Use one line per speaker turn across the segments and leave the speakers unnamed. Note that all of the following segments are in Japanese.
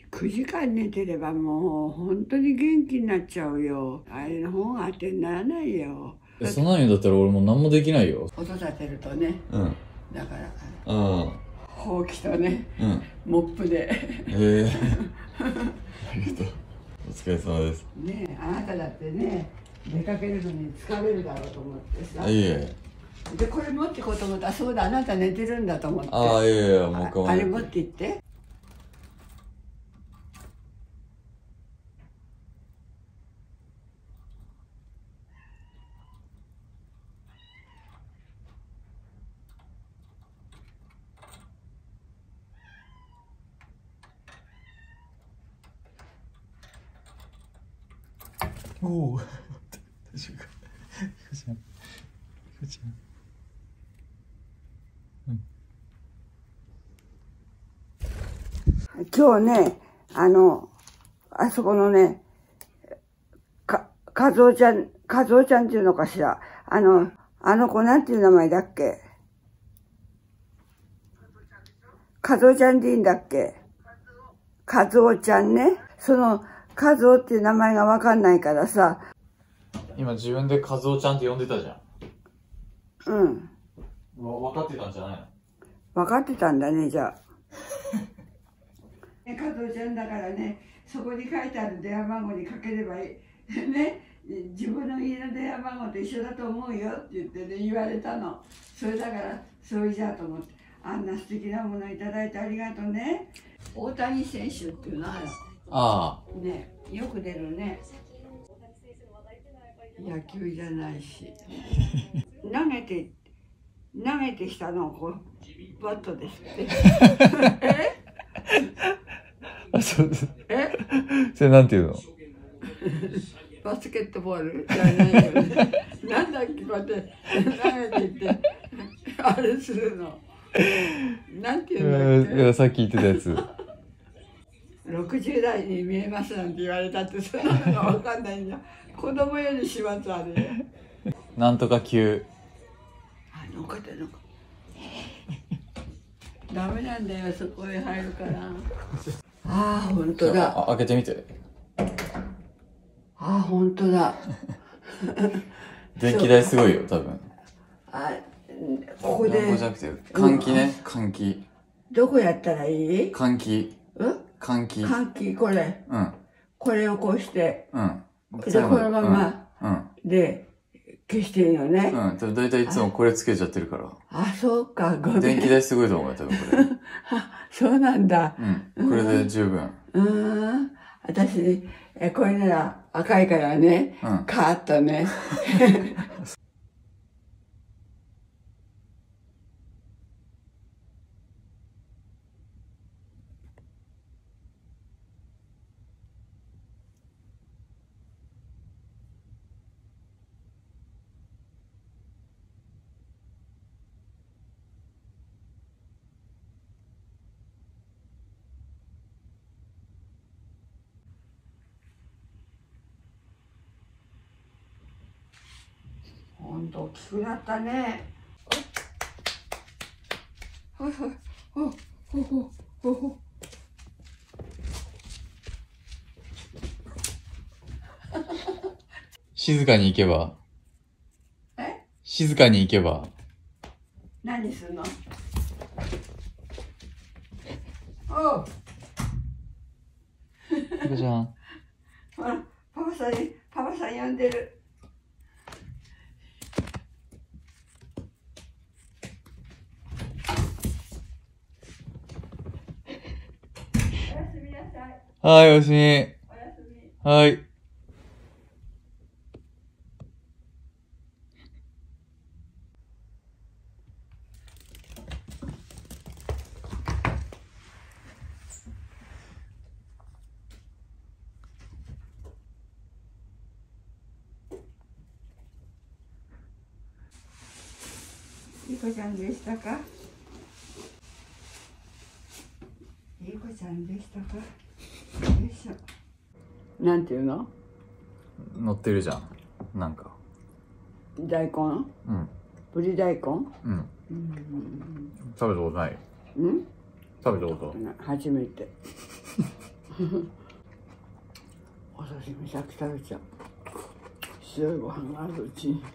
9時間寝てればもう本当に元気になっちゃうよ。あれの方が当てにならないよ。
そんなにだったら俺も何もできないよ。
音立てるとね。
うん。
だから、
ほ
うきとね、モップで。
ありがとう。お疲れ様です。
ねえ、あなただってね、出かけるのに疲れるだろうと思ってさ。
いえ。
で、これ持ってこうと思ったら、そうだ、あなた寝てるんだと思って。
いや、もう一回。
あれ持って行って。
おお。大丈夫か。ひこちゃん。
今日ね、あそこのね、和夫ちゃんっていうのかしら。あの子なんていう名前だっけ？和夫ちゃんでいいんだっけ？和夫ちゃんね。その、和夫っていう名前がわかんないからさ。
今自分で和夫ちゃんって呼んでたじゃん。
うん。
分かってたんじゃないの？
分かってたんだね、じゃあ。和夫ちゃんだからね、そこに書いてある電話番号にかければいい。ね、自分の家の電話番号と一緒だと思うよって言ってね、言われたの。それだから、それじゃあと思って、あんな素敵なものいただいてありがとうね。大谷選手っていうのは、ね、よく出るね。野球じゃないし。投げてきたのをこう、バットですって。
そうです。それなんていうの？
バスケットボールじゃないよね。なんだっけ、こうやって投げていって、あれするの。なんていうんだっけ？
さっき言ってたやつ。
60代に見えますなんて言われたって、そんなのがわかんないんだ。子供より始末あるよ。
なんとか級。
の方ダメなんだよ、そこへ入るから。ああ、本当だ。
開けてみて。
ああ、本当だ。
電気代すごいよ、多分。
ここで。
じゃなくて、換気ね、換気。
どこやったらいい？
換気。換気。
換気、これ。これをこうして。で、このまま。で、消していいのね。
だいたいいつもこれつけちゃってるから。
あ、そうか、ごめん。
電気代すごいと思うよ、多分これ。
そうなんだ。
これで十分。
私、これなら赤いからね、カーッとね。ほんと大きくなったね。
静かに行けば。静かに行けば。
何するの？おう。
赤ちゃん。
ほら、パパさん呼んでる。おやすみなさい。
はい、おやすみ。
おやすみ。
はい。
いい子ちゃんでしたか？いい子ちゃんでしたか？よいしょ。なんていうの？
乗ってるじゃん。なんか。
大根？ぶり大根？
食べたことない。
食
べたこと？
初めて。 お刺身さっき食べちゃう。白いご飯があるうちに。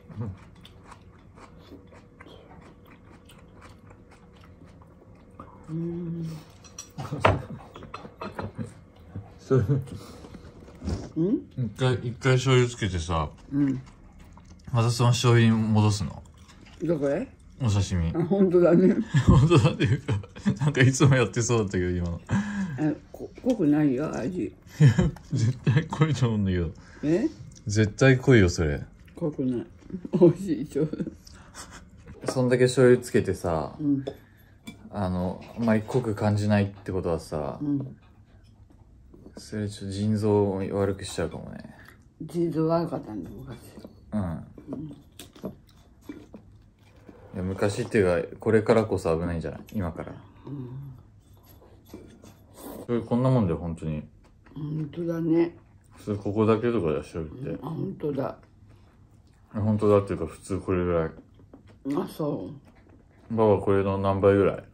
それ
うん
一回醤油つけてさ、
うん。
またその醤油に戻すの？
どこへ？
お刺身。
あ、本当だね。
本当だっていうか、なんかいつもやってそうだったけど、今の。
濃くないよ、味。
絶対濃いと思うんだけど。
え？
絶対濃いよ、それ。
濃くない。美味しい、ちょうど。
そんだけ醤油つけてさ、
うん。
あんまり濃く感じないってことはさ、
うん。
それちょっと腎臓を悪くしちゃうかもね。
腎臓悪かったんだ、昔。
うん。いや、昔っていうか、これからこそ危ないんじゃない？今から。それこんなもんで、本当に。
本当だね。
普通ここだけとかで醤油って。
あ、本当だ。
本当だっていうか、普通これぐらい。
あ、そ
ババこれの何倍ぐらい？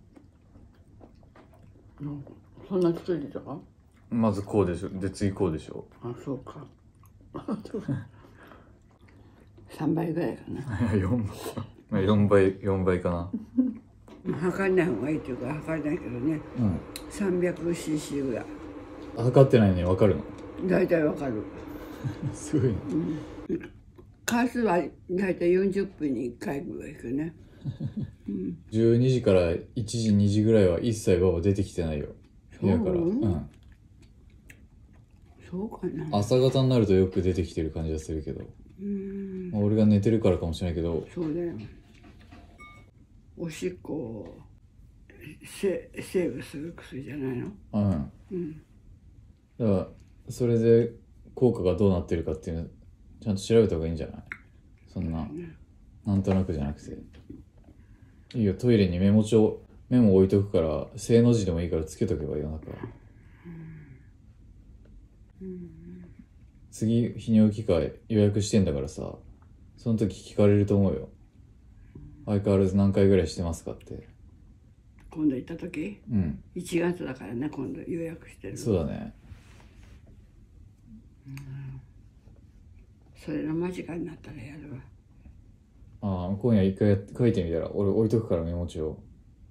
う。そんなつけてたか？
まずこうでしょ。で、次こうでしょ。
あ、そうか。3倍ぐらいかな。
4倍かな。
測んない方がいいっていうか測んないけどね。
うん。
300cc ぐらい。
測ってないのに分かるの？
大体わかる。
すごいね。
回数は大体40分に1回ぐらい行くね。
12時から1時、2時ぐらいは一切ババ出てきてないよ。部屋から。
そう
うん。
そうかな。
朝方になるとよく出てきてる感じがするけど。まあ俺が寝てるからかもしれないけど。
そうだよ。おしっこをセーブする薬じゃないの？
うん。
うん。
だから、それで効果がどうなってるかっていうのちゃんと調べた方がいいんじゃない？そんな、なんとなくじゃなくて。いいよ、トイレにメモ置いとくから、正の字でもいいからつけとけばいいよ、なんか。次、泌尿器科予約してんだからさ、その時聞かれると思うよ。相変わらず何回ぐらいしてますかって。
今度行った時
うん。
1月だからね、今度予約してる。
そうだね。
それの間近になったらやるわ。
ああ、今夜一回書いてみたら、俺置いとくからメモ帳を。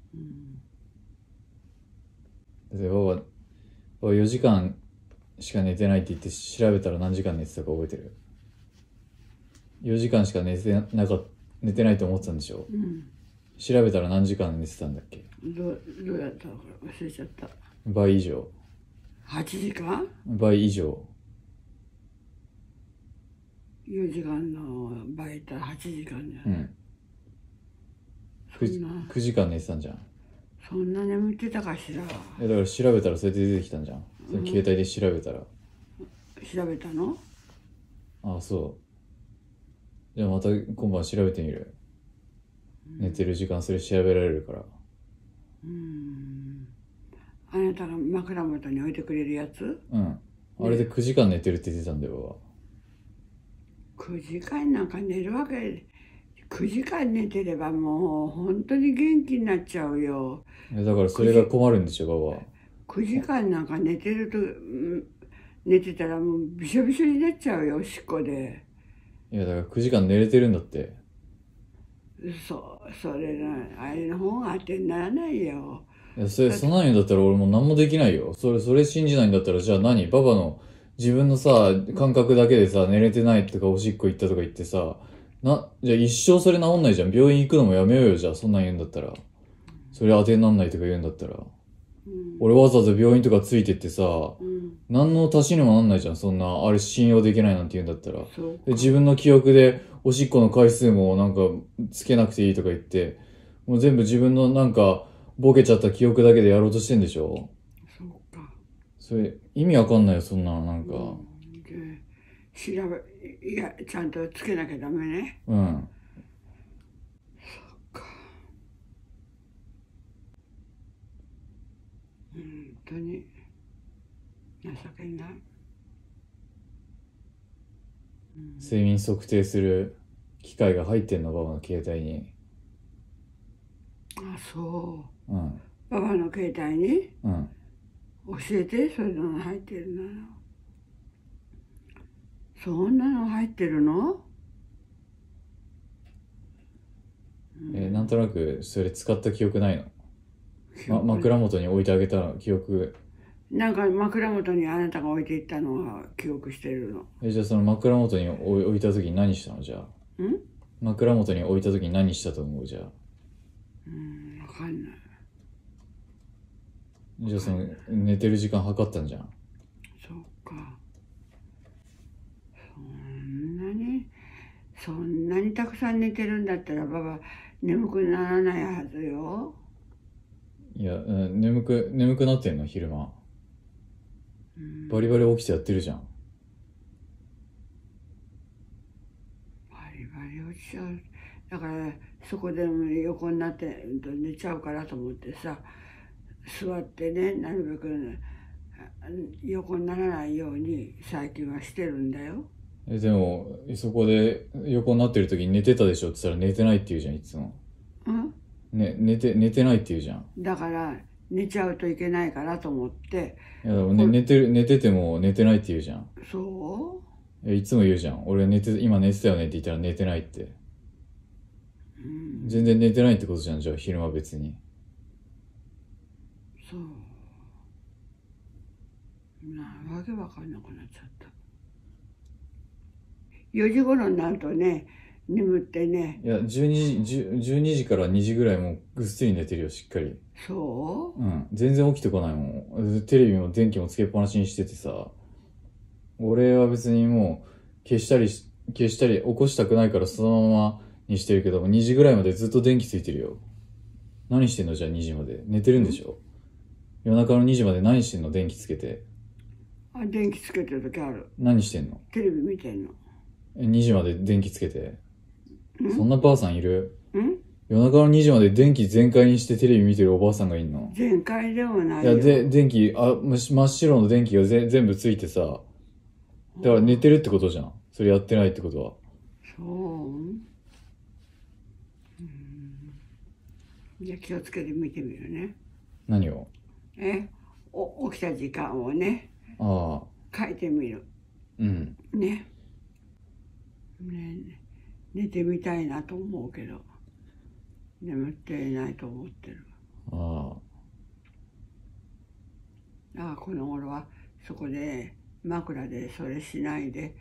だってババ4時間しか寝てないって言って調べたら何時間寝てたか覚えてる？4時間しか寝てないと思ってたんでしょ？調べたら何時間寝てたんだっけ？
どうやったのか忘れちゃった。
倍以上。
8時間
倍以上。
4時間の倍いったら8時間じゃ。
うん。9時間寝てたんじゃん。
そんな眠ってたかしら。
だから調べたらそれで出てきたんじゃん。その携帯で調べたら。
調べたの？
ああ、そう。じゃあまた今晩調べてみる。寝てる時間それ調べられるから。
あなたが枕元に置いてくれるやつ？
うん。あれで9時間寝てるって言ってたんだよ、
ババ。9時間なんか寝るわけ。9時間寝てればもう本当に元気になっちゃうよ。
だからそれが困るんでしょ、ババ。
9時間なんか寝てると、寝てたらもうびしょびしょになっちゃうよ、おしっこで。
いや、だから9時間寝れてるんだって。
それな、あれの方が当てにならないよ。
いや、そんなん言うんだったら俺もう何もできないよ。それ信じないんだったら、じゃあ何？ババの自分のさ、感覚だけでさ、寝れてないとかおしっこ行ったとか言ってさ、じゃあ一生それ治んないじゃん。病院行くのもやめようよ、じゃあそんなん言うんだったら。それ当てになんないとか言うんだったら。俺わざわざ病院とかついてってさ、何の足しにもなんないじゃん。そんな、あれ信用できないなんて言うんだったら。で自分の記憶でおしっこの回数もなんかつけなくていいとか言って、もう全部自分のなんかボケちゃった記憶だけでやろうとしてんでしょ？
そうか。
それ意味わかんないよ、そんなのなんか。
いや、ちゃんとつけなきゃダメね。
うん。
そっか。本当に情けない。
睡眠測定する機械が入ってんの、ババの携帯に。
あ、そう。
うん。
ババの携帯に？
うん。
教えて、そういうのが入ってるなら。そんなの入ってるの？
なんとなくそれ使った記憶ないの？枕元に置いてあげた記憶。
なんか枕元にあなたが置いていったのは記憶してるの。
じゃあその枕元に置いた時に何したの？じゃあ枕元に置いた時に何したと思う？じゃあ
分かんない。
じゃあその寝てる時間測ったんじゃん。
そっか。そんなにたくさん寝てるんだったらばば眠くならないはずよ。
いや、眠くなってんの？昼間バリバリ起きてやってるじゃん。
バリバリ落ちちゃう。だからそこでも横になって寝ちゃうからと思ってさ、座ってね、なるべく横にならないように最近はしてるんだよ。
でもそこで横になってる時に寝てたでしょって言ったら寝てないって言うじゃん、いつも。寝てないって言うじゃん。
だから寝ちゃうといけないからと思って。
いやでも、寝てても寝てないって言うじゃん。
そう？
いつも言うじゃん。俺今寝てたよねって言ったら寝てないって。全然寝てないってことじゃん、じゃあ昼間別に。
そう。わけわかんなくなっちゃった。4時頃になるとね、眠ってね。
いや、12時から2時ぐらいもうぐっすり寝てるよ、しっかり。
そう？
全然起きてこないもん。テレビも電気もつけっぱなしにしててさ。俺は別にもう消したり起こしたくないからそのままにしてるけど、2時ぐらいまでずっと電気ついてるよ。何してんの？じゃあ2時まで。寝てるんでしょ？夜中の2時まで何してんの？電気つけて。
電気つけてる時ある。
何してんの？
テレビ見てんの。
2時まで電気つけて。そんなばあさんいる？夜中の2時まで電気全開にしてテレビ見てるおばあさんがいんの？
全開でもないよ。
いや、電気、真っ白の電気が全部ついてさ。だから寝てるってことじゃん。それやってないってことは。
そう？じゃあ気をつけて見てみるね。
何を？
起きた時間をね。書いてみる。ね。寝てみたいなと思うけど、眠っていないと思ってる。だからこの頃はそこで枕でそれしないで、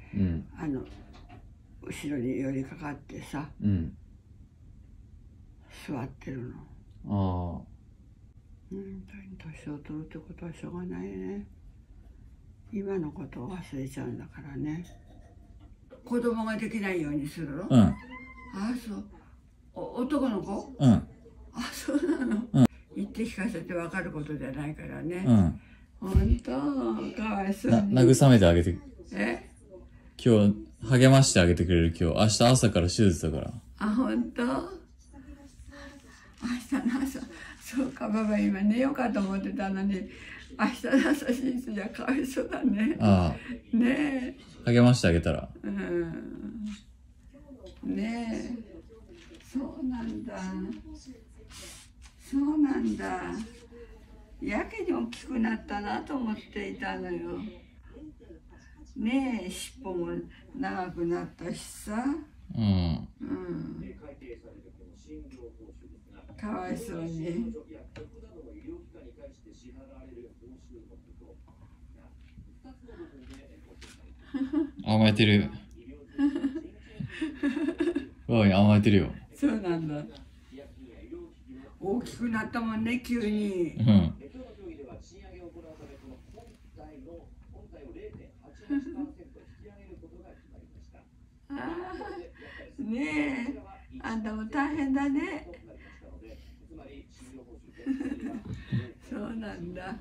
後ろに寄りかかってさ、座ってるの。年を取るってことはしょうがないね。今のことを忘れちゃうんだからね。子供ができないようにするの？そう。男の子？そうなの。言って聞かせて分かることじゃないからね。ほんと、かわいそうに。
慰めてあげて。今日、励ましてあげてくれる。明日朝から手術だから。
ほんと？明日の朝。そうか、ばば今寝ようかと思ってたのに、明日の朝手術じゃかわいそうだね。ね
え。励ましてあげたら。
ねえ。そうなんだ。そうなんだ。やけに大きくなったなと思っていたのよ。ねえ、尻尾も長くなったしさ。かわいそうに。
甘えてる。甘えてるよ。
そうなんだ。大きくなったもんね、急に。ねえ、あんたも大変だね。そうなんだ。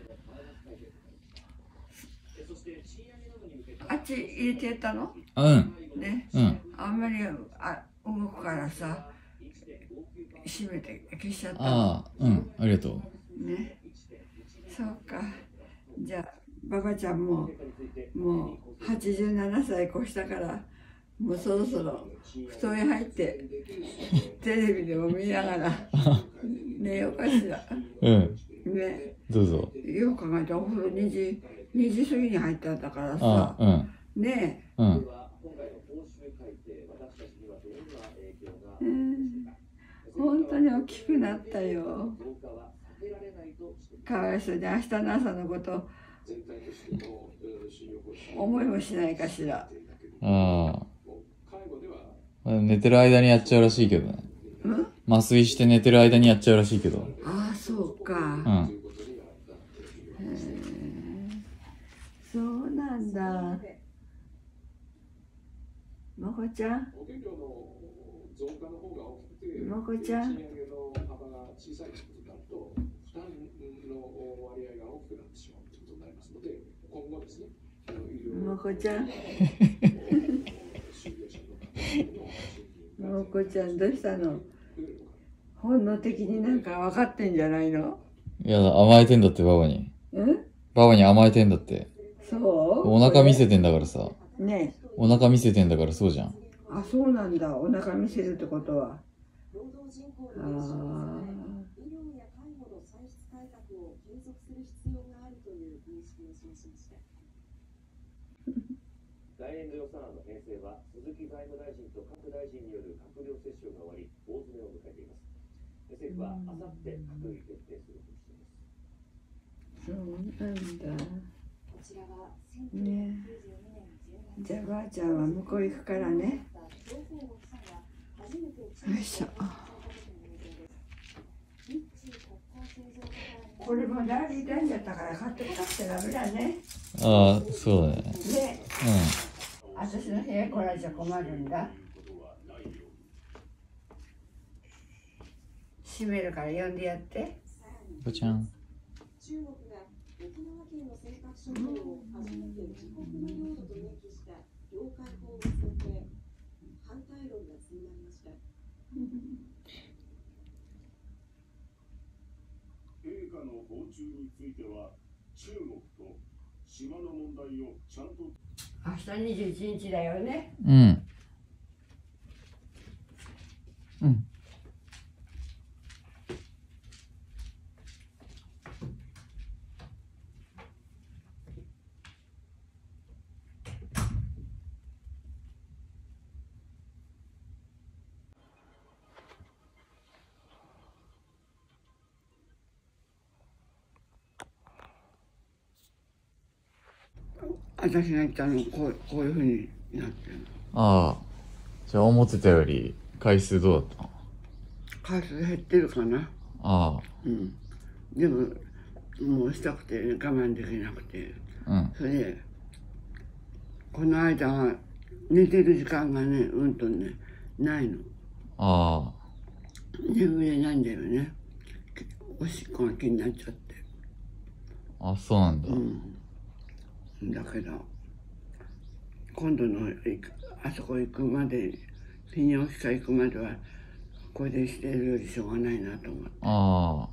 あっち入れてやったの？ね。あんまり動くからさ、閉めて消しちゃったの。
ありがと
う。ね。そうか。じゃあ、ばばちゃんも87歳越したから、もうそろそろ布団へ入ってテレビでも見ながら寝ようかしら。 ね、
どうぞ。
よく考えたらお風呂2時過ぎに入ってあったから
あ
さ、
うん
ね
うん。
本当に大きくなったよ。かわいそうに明日の朝のこと思いもしないかしら。
ああ。寝てる間にやっちゃうらしいけどね。麻酔して寝てる間にやっちゃうらしいけど。
ああ、そうか。
うん。
そうなんだ。まこちゃん。まこちゃん。まこちゃん。まこちゃんどうしたの？本能的になんか分かってんじゃないの？
いや、甘えてんだってババに。ババに甘えてんだって。
そう？
お腹見せてんだからさ。
ねえ。
お腹見せてんだからそうじゃん。
あ、そうなんだ。お腹見せるってことは。ああ。
来年度予算案の編成は鈴木財務大臣と各大臣による閣僚折衝が終わり大詰めを迎えています。政府はあさって閣議決定する方針です。
そうなんだ。ね。じゃあばあちゃんは向こう行くからね。よいしょ。これもだいぶ傷んじゃったから買ってきたってダメだね。
ああ、そうだね。
で、私の部屋来られちゃ困るんだ。閉めるから呼んでやって。
ばちゃん。
中国が沖縄県の尖閣諸島を初めて自国の領土と明記した領海法を制定、反対論が強まりました。
陛下の訪中については中国と島の問題をちゃんと。
明日21日だよね。
うん。うん。
私が言ったのこういうふうになってるの。
ああ。じゃあ思ってたより回数どうだったの？
回数減ってるかな。
ああ。
うん。でも、もうしたくて我慢できなくて。
うん。
それで、この間は寝てる時間がね、とね、ないの。
ああ。
眠れないんだよね。おしっこが気になっちゃって。
あ、そうなんだ。
だけど、今度のあそこ行くまで、ピニオンシカ行くまでは、これでしてるよりしょうがないなと思って。
ああ。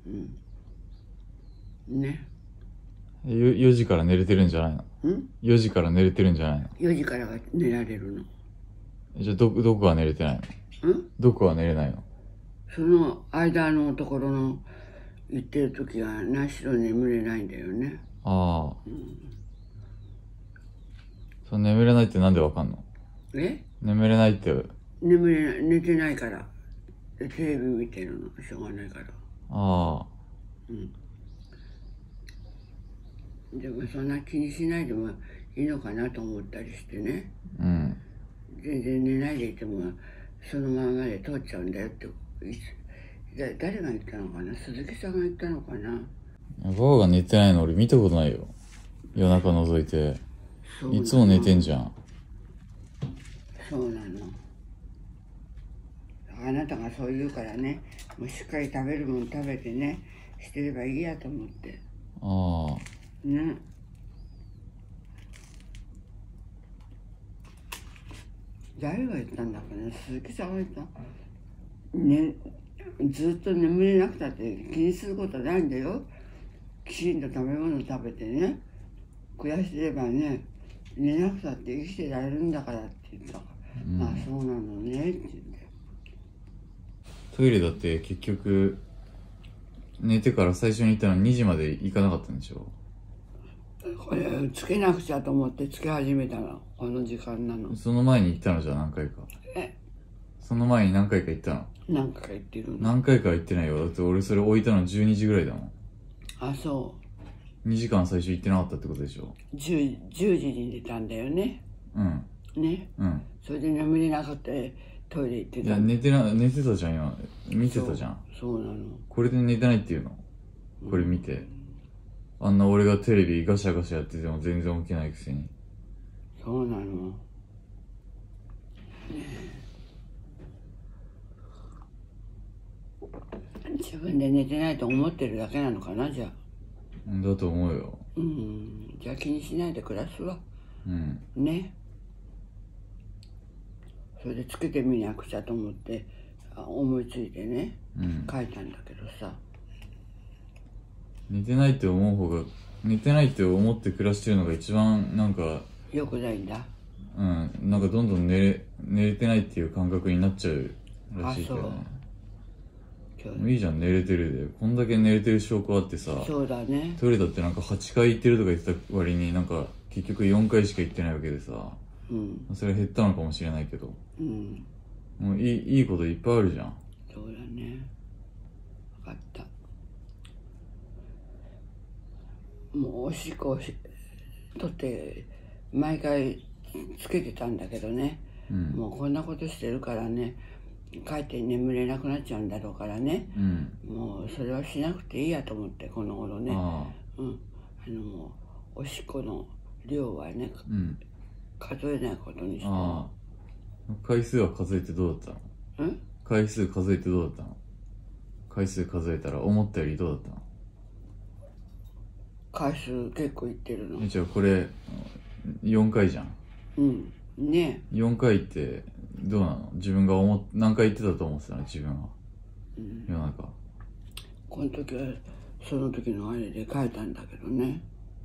ね。
4時から寝れてるんじゃないの？4時から寝れてるんじゃないの
？4時からが寝られるの。
じゃあどこが寝れてないの？どこが寝れないの？
その間のところの行ってる時は何しろ眠れないんだよね。
ああ。その眠れないってなんでわかんの？眠れないって。
寝てないから。テレビ見てるの、しょうがないから。
ああ。
でもそんな気にしないでもいいのかなと思ったりしてね。全然寝ないでいてもそのままで通っちゃうんだよって。誰が言ったのかな？鈴木さんが言ったのかな？
ババが寝てないの俺見たことないよ。夜中覗いて。いつも寝てんじゃん。
そうなの。あなたがそう言うからね、もうしっかり食べるもの食べてね、してればいいやと思って。
ああ。
ね。誰が言ったんだかね、鈴木さんが言った。ね、ずっと眠れなくたって気にすることないんだよ。きちんと食べ物食べてね、暮らしてればね、寝なくたって生きてられるんだからって言ったから、ああそうなのねって言って。
トイレだって結局寝てから最初に行ったの2時まで行かなかったんでしょ？
これつけなくちゃと思ってつけ始めたの。この時間なの。
その前に行ったの？じゃあ何回か。その前に何回か行ったの？
何回か言ってるの。
何回かは行ってないよ。だって俺それ置いたの12時ぐらいだもん。
あ、そ
2時間最初行ってなかったってことでしょ？
10時に出たんだよね。
うん。
ね。
うん。
それで眠れなかったトイレ行って
いや、
た。
寝てたじゃん、今。見てたじゃん。
そうなの。
これで寝てないっていうの？これ見て。あんな俺がテレビガシャガシャやってても全然起きないくせに。
そうなの。自分で寝てないと思ってるだけなのかな、じゃあ。
だと思うよ。
じゃあ気にしないで暮らすわ。
うん。
ね。それでつけてみなくちゃと思って思いついてね、書いたんだけどさ。
寝てないって思う方が、寝てないって思って暮らしてるのが一番なんか、
よくないんだ。
なんかどんどん寝れてないっていう感覚になっちゃうらしいけどね。いいじゃん、寝れてるで。こんだけ寝れてる証拠あってさ。
そうだね。
トイレだってなんか8回行ってるとか言ってた割になんか結局4回しか行ってないわけでさ。それ減ったのかもしれないけど。もういいこといっぱいあるじゃん。
そうだね。分かった。もうおしっこ取って毎回つけてたんだけどね、もうこんなことしてるからね、帰って眠れなくなっちゃうんだろうからね、もうそれはしなくていいやと思って、この頃ね。もうおしっこの量はね、数えないことにして。
回数は数えてどうだったの？回数数えてどうだったの？回数数えたら思ったよりどうだったの？
回数結構いってるの。
じゃあこれ4回じゃん。
ね
え。4回ってどうなの？自分が何回言ってたと思ってたの？自分は。夜中。
この時はその時のあれで書いたんだけどね。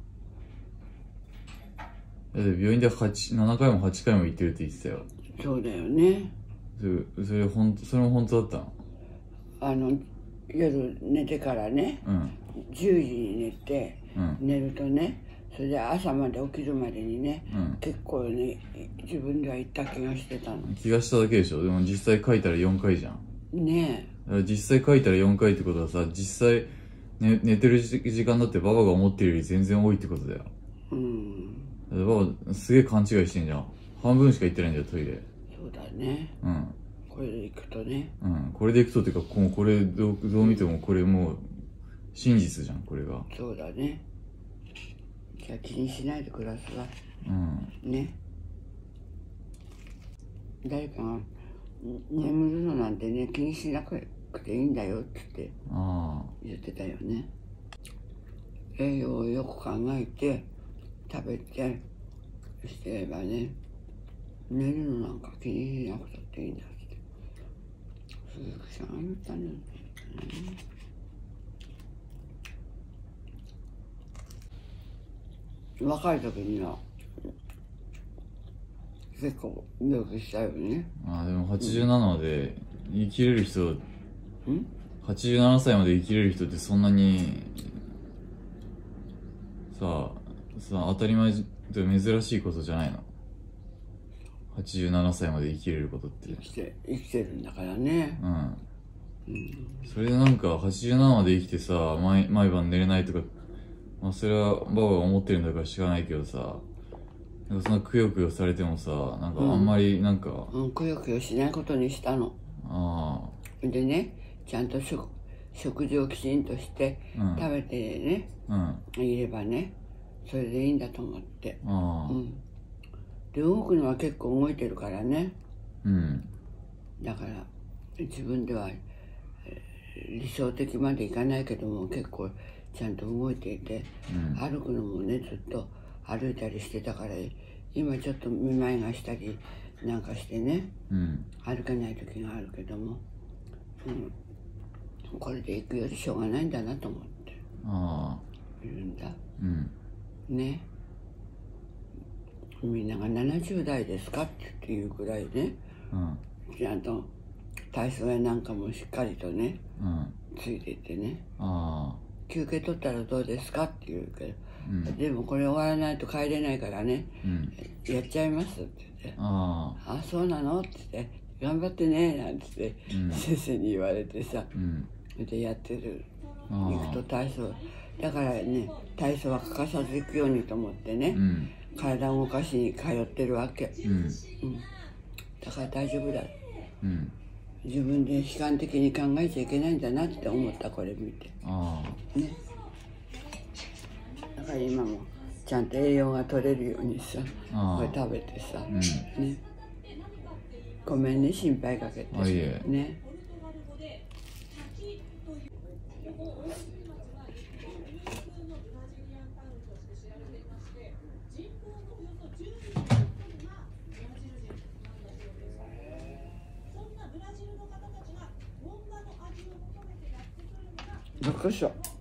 病院で7回も8回も行ってるって言ってたよ。
そうだよね。
それも本当だったの？
夜寝てからね、10時に寝て、寝るとね、それで朝まで起きるまでにね、結構ね、自分では言った気がしてたの。
気がしただけでしょ？でも実際書いたら4回じゃん。
ね
え。実際書いたら4回ってことはさ、実際、寝てる時間だってババが思ってるより全然多いってことだよ。ババすげえ勘違いしてんじゃん。半分しか行ってないんだよ、トイレ。
そうだね。これで行くとね。
これで行くとっていうか、これどう見てもこれもう真実じゃん、これが。
そうだね。じゃあ気にしないで暮らすわ。ね。誰かが眠るのなんてね、気にしなくていいんだよって言ってたよね。栄養をよく考えて食べてしてればね、寝るのなんか気にしなくたっていいんだって鈴木さんが言ったんだよね。若い時には結構病気したよね。
でも87まで生きれる人、87歳まで生きれる人ってそんなにさ当たり前で珍しいことじゃないの？87歳まで生きれることって。
生きてるんだからね。
それでなんか87まで生きてさ、毎晩寝れないとか、それはババが思ってるんだから知らないけどさ、なんかそんなくよくよされてもさ、なんかあんまりなんか、
くよくよしないことにしたの。でね、ちゃんと食事をきちんとして食べてね、いればね、それでいいんだと思って。で、動くのは結構動いてるからね。だから自分では理想的までいかないけども結構ちゃんと動いていて、歩くのもねずっと歩いたりしてたから、今ちょっとめまいがしたりなんかしてね、歩けない時があるけども、これで行くよりしょうがないんだなと思っているんだ。ね。みんなが70代ですかっていうくらいね、ちゃんと体操やなんかもしっかりとね、 ついていってね、
あ
休憩取ったらどうですかって言うけど、
うん
でもこれ終わらないと帰れないからね、
うん
やっちゃいますって言って、
あ
あ、そうなのって言って、頑張ってねなんて言って、
うん
先生に言われてさ、
うん
でやってる、
あ
行くと体操、だからね、体操は欠かさず行くようにと思ってね、
うん
体を動かしに通ってるわけ、
うん
だから大丈夫だ、
うん
自分で悲観的に考えちゃいけないんだなって思った、これ見て
あ
ね。だから今もちゃんと栄養が取れるようにさ、
あ
これ食べてさ、
うん
ね、ごめんね、心配かけて、
あいえ
ね。よっこいしょ。